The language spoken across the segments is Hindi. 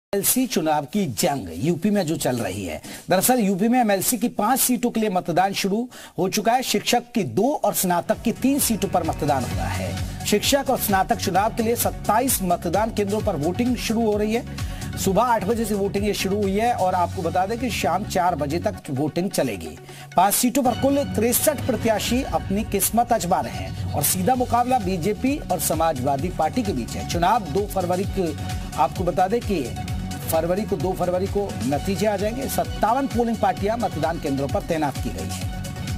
एमएलसी चुनाव की जंग यूपी में जो चल रही है। दरअसल यूपी में एमएलसी की 5 सीटों के लिए मतदान शुरू हो चुका है। शिक्षक की 2 और स्नातक की 3 सीटों पर मतदान हो रहा है। शिक्षक और स्नातक चुनाव के लिए 27 मतदान केंद्रों पर वोटिंग शुरू हो रही है। सुबह 8 बजे से वोटिंग ये शुरू हुई है और आपको बता दें कि शाम 4 बजे तक वोटिंग चलेगी। 5 सीटों पर कुल 63 प्रत्याशी अपनी किस्मत आजमा रहे हैं और सीधा मुकाबला बीजेपी और समाजवादी पार्टी के बीच है। चुनाव 2 फरवरी को, आपको बता दें कि 2 फरवरी को नतीजे आ जाएंगे। 57 पोलिंग पार्टियां मतदान केंद्रों पर तैनात की गई है।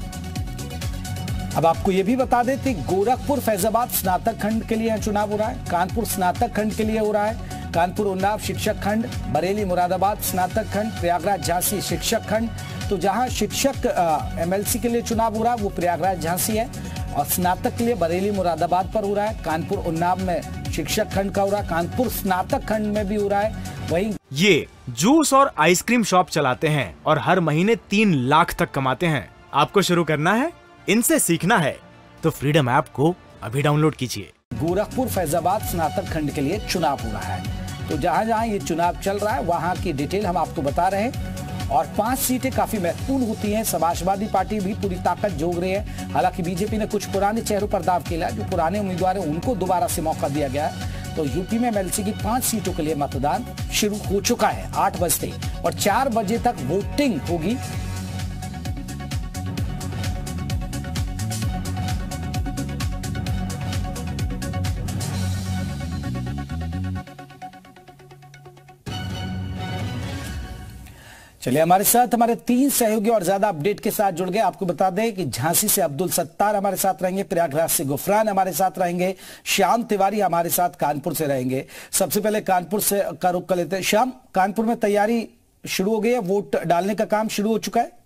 अब आपको यह भी बता दें कि गोरखपुर फैजाबाद स्नातक खंड के लिए चुनाव हो रहा है, कानपुर स्नातक खंड के लिए हो रहा है, कानपुर उन्नाव शिक्षक खंड, बरेली मुरादाबाद स्नातक खंड, प्रयागराज झांसी शिक्षक खंड। तो जहां शिक्षक एमएलसी के लिए चुनाव हो रहा है वो प्रयागराज झांसी है और स्नातक के लिए बरेली मुरादाबाद पर हो रहा है। कानपुर उन्नाव में शिक्षक खंड का हो रहा है, कानपुर स्नातक खंड में भी हो रहा है। वहीं ये जूस और आइसक्रीम शॉप चलाते हैं और हर महीने 3 लाख तक कमाते हैं। आपको शुरू करना है, इनसे सीखना है तो फ्रीडम ऐप को अभी डाउनलोड कीजिए। गोरखपुर फैजाबाद स्नातक खंड के लिए चुनाव हो रहा है। तो जहां जहां ये चुनाव चल रहा है वहां की डिटेल हम आपको बता रहे हैं और 5 सीटें काफी महत्वपूर्ण होती हैं। समाजवादी पार्टी भी पूरी ताकत झोंक रही है। हालांकि बीजेपी ने कुछ पुराने चेहरों पर दाव खेला है। जो पुराने उम्मीदवार हैं उनको दोबारा से मौका दिया गया है। तो यूपी में एमएलसी की 5 सीटों के लिए मतदान शुरू हो चुका है 8 बजे और 4 बजे तक वोटिंग होगी। चलिए हमारे साथ हमारे 3 सहयोगी और ज्यादा अपडेट के साथ जुड़ गए। आपको बता दें कि झांसी से अब्दुल सत्तार हमारे साथ रहेंगे, प्रयागराज से गुफरान हमारे साथ रहेंगे, श्याम तिवारी हमारे साथ कानपुर से रहेंगे। सबसे पहले कानपुर से का रुख कर लेते हैं। श्याम, कानपुर में तैयारी शुरू हो गई है, वोट डालने का काम शुरू हो चुका है?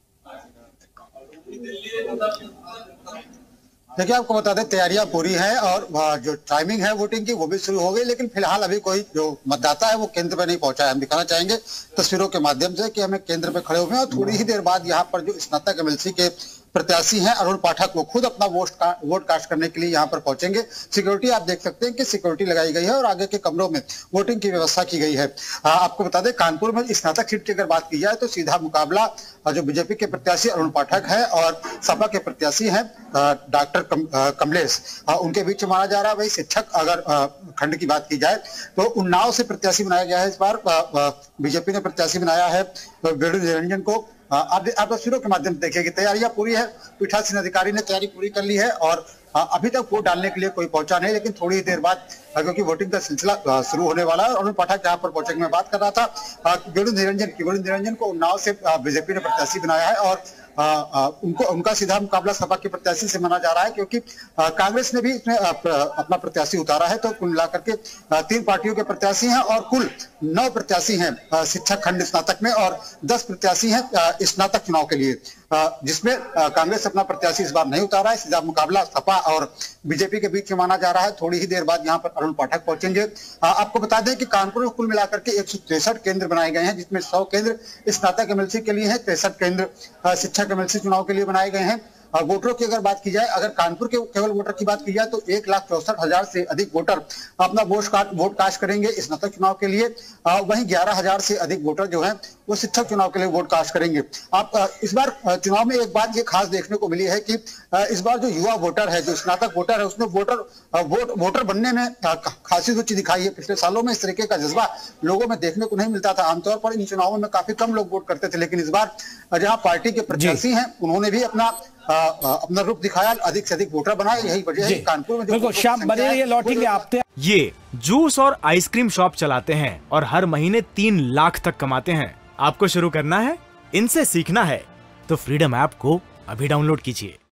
देखिए, आपको बता दें तैयारियां पूरी हैं और जो टाइमिंग है वोटिंग की वो भी शुरू हो गई, लेकिन फिलहाल अभी कोई जो मतदाता है वो केंद्र पे नहीं पहुंचा है। हम दिखाना चाहेंगे तस्वीरों के माध्यम से कि हमें केंद्र पे खड़े हुए हैं और थोड़ी ही देर बाद यहाँ पर जो स्नातक एमएलसी के प्रत्याशी हैं अरुण पाठक, वो खुद अपना वोट कास्ट करने के लिए यहाँ पर पहुंचेंगे। सिक्योरिटी आप देख सकते हैं कि सिक्योरिटी लगाई गई है और आगे के कमरों में वोटिंग की व्यवस्था की गई है। आपको बता दें कानपुर में स्नातक सीट की अगर बात की जाए तो सीधा मुकाबला जो बीजेपी के प्रत्याशी अरुण पाठक है और सपा के प्रत्याशी हैं डॉक्टर कमलेश, उनके बीच माना जा रहा है। वही शिक्षक अगर खंड की बात की जाए तो उन्नाव से प्रत्याशी बनाया गया है। इस बार बीजेपी ने प्रत्याशी बनाया है वेणु निरंजन को। आप तस्वीरों के माध्यम से देखिए कि तैयारियां पूरी है। पीठासीन अधिकारी ने तैयारी पूरी कर ली है और अभी तक वोट डालने के लिए कोई पहुंचा नहीं, लेकिन थोड़ी ही देर बाद क्योंकि वोटिंग का सिलसिला शुरू होने वाला है। अरुण पाठक यहाँ पर पहुंचेंगे, मैं बात कर रहा था वेणु निरंजन को उन्नाव से बीजेपी ने प्रत्याशी बनाया है और उनका सीधा मुकाबला सपा के प्रत्याशी से माना जा रहा है, क्योंकि कांग्रेस ने भी इसमें अपना प्रत्याशी उतारा है। तो कुल मिलाकर के 3 पार्टियों के प्रत्याशी हैं और कुल 9 प्रत्याशी हैं शिक्षक खंड स्नातक में और 10 प्रत्याशी हैं स्नातक चुनाव के लिए, जिसमें कांग्रेस अपना प्रत्याशी इस बार नहीं उतारा है। सीधा मुकाबला सपा और बीजेपी के बीच में माना जा रहा है। थोड़ी ही देर बाद यहाँ पर अरुण पाठक पहुंचेंगे। आपको बता दें कि कानपुर में कुल मिलाकर के 163 केंद्र बनाए गए हैं, जिसमें 100 केंद्र स्नातक एमएलसी के लिए है, 63 केंद्र शिक्षक एमएलसी चुनाव के लिए बनाए गए हैं। वोटरों की अगर बात की जाए, अगर कानपुर के केवल वोटर की बात की जाए तो 1,64,000 से अधिक वोटर अपना वोट कास्ट करेंगे स्नातक चुनाव के लिए। वहीं 11,000 से अधिक वोटर जो हैं वो शिक्षक चुनाव के लिए वोट कास्ट करेंगे। आप इस बार चुनाव में एक बात ये खास देखने को मिली है कि इस बार जो युवा वोटर है, जो स्नातक वोटर है, उसने वोटर बनने में खासी रुचि दिखाई है। पिछले सालों में इस तरीके का जज्बा लोगों में देखने को नहीं मिलता था। आमतौर पर इन चुनावों में काफी कम लोग वोट करते थे, लेकिन इस बार जहाँ पार्टी के प्रत्याशी हैं उन्होंने भी अपना रुख दिखाया, अधिक से अधिक वोटर बनाए। यही वजह है कानपुर में बिल्कुल शाम बने ये लौटेंगे आप। ये जूस और आइसक्रीम शॉप चलाते हैं और हर महीने 3 लाख तक कमाते हैं। आपको शुरू करना है, इनसे सीखना है तो फ्रीडम ऐप को अभी डाउनलोड कीजिए।